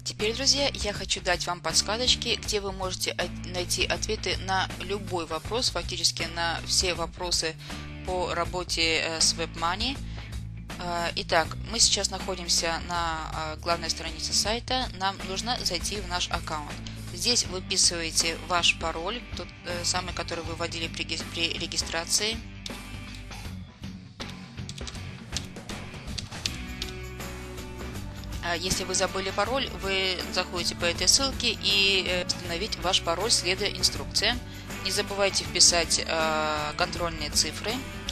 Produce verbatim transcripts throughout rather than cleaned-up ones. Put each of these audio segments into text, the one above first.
Теперь, друзья, я хочу дать вам подсказочки, где вы можете найти ответы на любой вопрос, фактически на все вопросы по работе с WebMoney. Итак, мы сейчас находимся на главной странице сайта, нам нужно зайти в наш аккаунт. Здесь вы вписываете ваш пароль, тот самый, который вы вводили при регистрации. Если вы забыли пароль, вы заходите по этой ссылке и установить ваш пароль, следуя инструкциям. Не забывайте вписать контрольные цифры.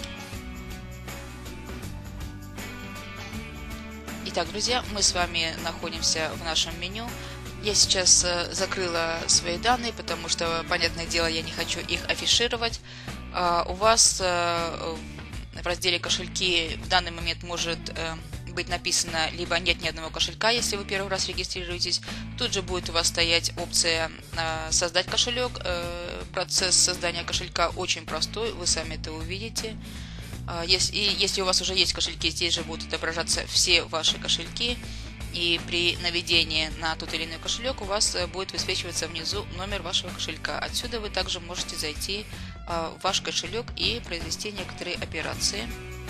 Итак, друзья, мы с вами находимся в нашем меню. Я сейчас закрыла свои данные, потому что, понятное дело, я не хочу их афишировать. У вас в разделе «Кошельки» в данный момент может быть написано либо «нет ни одного кошелька», если вы первый раз регистрируетесь. Тут же будет у вас стоять опция «Создать кошелек». Процесс создания кошелька очень простой, вы сами это увидите. Если, если у вас уже есть кошельки, здесь же будут отображаться все ваши кошельки. И при наведении на тот или иной кошелек у вас будет высвечиваться внизу номер вашего кошелька. Отсюда вы также можете зайти в ваш кошелек и произвести некоторые операции.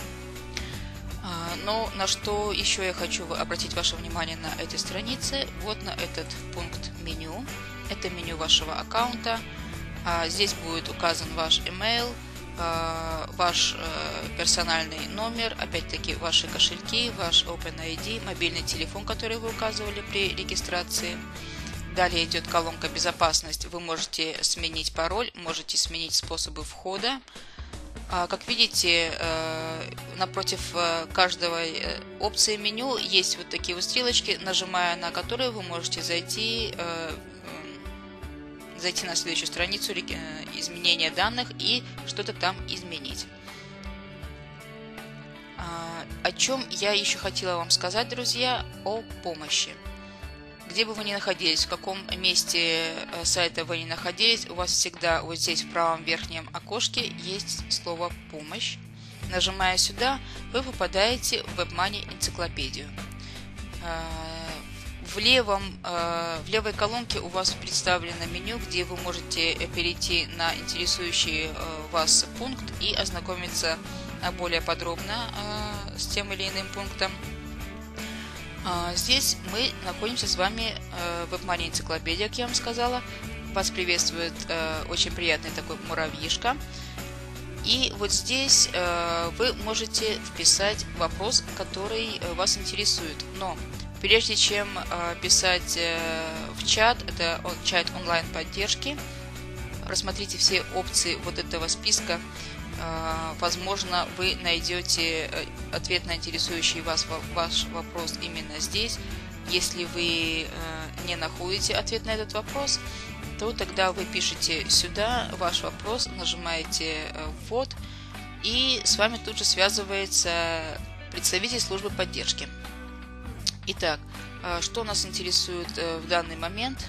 Но на что еще я хочу обратить ваше внимание на этой странице, вот на этот пункт меню. Это меню вашего аккаунта. Здесь будет указан ваш email, ваш персональный номер, опять-таки ваши кошельки, ваш OpenID, мобильный телефон, который вы указывали при регистрации. Далее идет колонка «Безопасность». Вы можете сменить пароль, можете сменить способы входа. Как видите, напротив каждого опции меню есть вот такие вот стрелочки, нажимая на которые вы можете зайти, зайти на следующую страницу изменения данных и что-то там изменить. О чем я еще хотела вам сказать, друзья, о помощи. Где бы вы ни находились, в каком месте сайта вы ни находились, у вас всегда вот здесь в правом верхнем окошке есть слово «Помощь». Нажимая сюда, вы попадаете в WebMoney энциклопедию. В, левом, в левой колонке у вас представлено меню, где вы можете перейти на интересующий вас пункт и ознакомиться более подробно с тем или иным пунктом. Здесь мы находимся с вами в WebMoney энциклопедия, как я вам сказала. Вас приветствует очень приятный такой муравьишка. И вот здесь вы можете вписать вопрос, который вас интересует. Но прежде чем писать в чат, это чат онлайн-поддержки, рассмотрите все опции вот этого списка. Возможно, вы найдете ответ на интересующий вас ваш вопрос именно здесь. Если вы не находите ответ на этот вопрос, то тогда вы пишете сюда ваш вопрос, нажимаете «Ввод», и с вами тут же связывается представитель службы поддержки. Итак, что нас интересует в данный момент?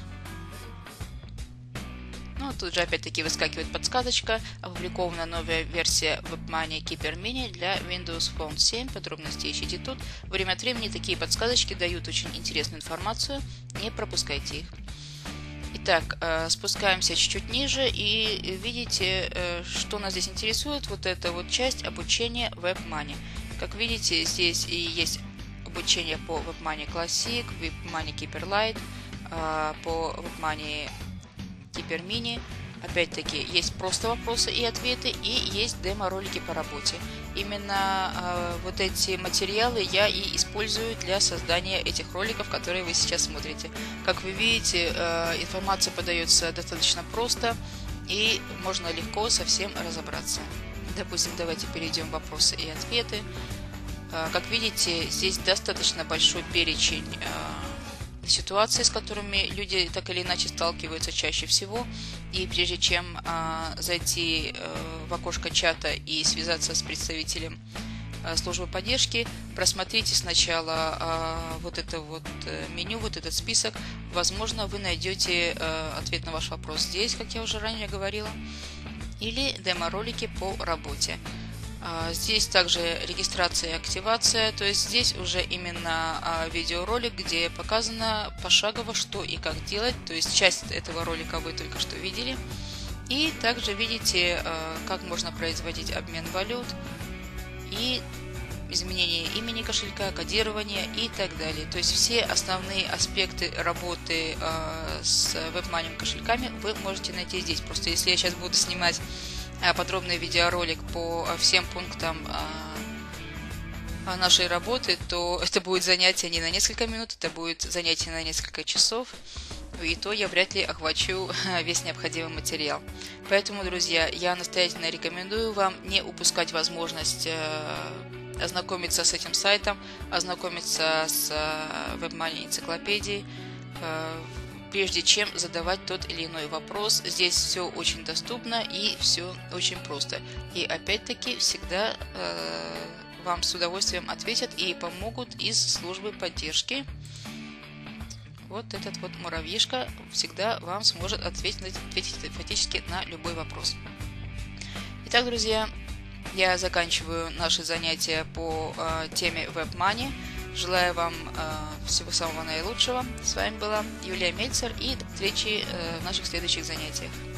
Ну, тут же опять-таки выскакивает подсказочка. Опубликована новая версия WebMoney Keeper Mini для Windows Phone семь. Подробности ищите тут. Время от времени такие подсказочки дают очень интересную информацию. Не пропускайте их. Итак, спускаемся чуть-чуть ниже и видите, что нас здесь интересует. Вот эта вот часть обучения WebMoney. Как видите, здесь и есть обучение по WebMoney Classic, WebMoney Keeper Lite, по WebMoney Keeper Mini. Опять-таки есть просто вопросы и ответы, и есть демо-ролики по работе. Именно э, вот эти материалы я и использую для создания этих роликов, которые вы сейчас смотрите. Как вы видите, э, информация подается достаточно просто, и можно легко со всем разобраться. Допустим, давайте перейдем в вопросы и ответы. Э, как видите, здесь достаточно большой перечень э, ситуации, с которыми люди так или иначе сталкиваются чаще всего. И прежде чем э, зайти э, в окошко чата и связаться с представителем э, службы поддержки, просмотрите сначала э, вот это вот меню, вот этот список. Возможно, вы найдете э, ответ на ваш вопрос здесь, как я уже ранее говорила, или демо-ролики по работе. Здесь также регистрация и активация, то есть здесь уже именно видеоролик, где показано пошагово, что и как делать, то есть часть этого ролика вы только что видели. И также видите, как можно производить обмен валют и изменение имени кошелька, кодирование и так далее. То есть все основные аспекты работы с WebMoney кошельками вы можете найти здесь. Просто если я сейчас буду снимать подробный видеоролик по всем пунктам нашей работы, то это будет занятие не на несколько минут, это будет занятие на несколько часов, и то я вряд ли охвачу весь необходимый материал. Поэтому, друзья, я настоятельно рекомендую вам не упускать возможность ознакомиться с этим сайтом, ознакомиться с WebMoney энциклопедией, прежде чем задавать тот или иной вопрос. Здесь все очень доступно и все очень просто. И опять-таки всегда э, вам с удовольствием ответят и помогут из службы поддержки. Вот этот вот муравьишка всегда вам сможет ответить, ответить фактически на любой вопрос. Итак, друзья, я заканчиваю наши занятия по э, теме WebMoney. Желаю вам э, всего самого наилучшего. С вами была Юлия Мельцер, и до встречи э, в наших следующих занятиях.